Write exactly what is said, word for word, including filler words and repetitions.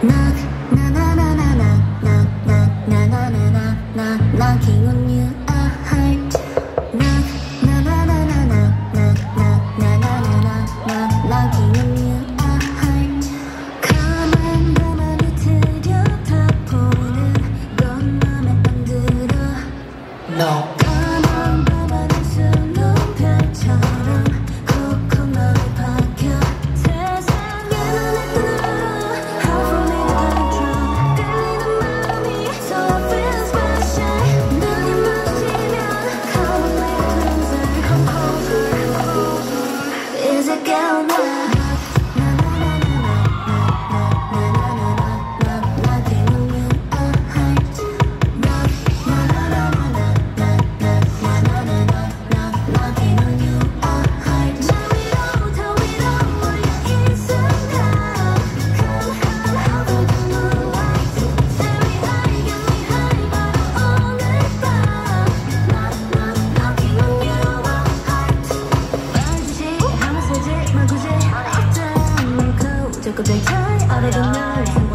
Knocking on you, a heart. Knock, na na na na na, knock, knock, na na na na, knock, knocking on you, a heart. 가만 가만히 들여다보는 건 맘에 안 들어. No. 가만 가만히 수놓은 별처럼 코코넛이 박혀. 세상에 눈에 들어. How for me to control. 끌리는 마음이 so I feel special. 눈이 마주치면 how we closer, come closer. Is it going on? Took a big try out of the night.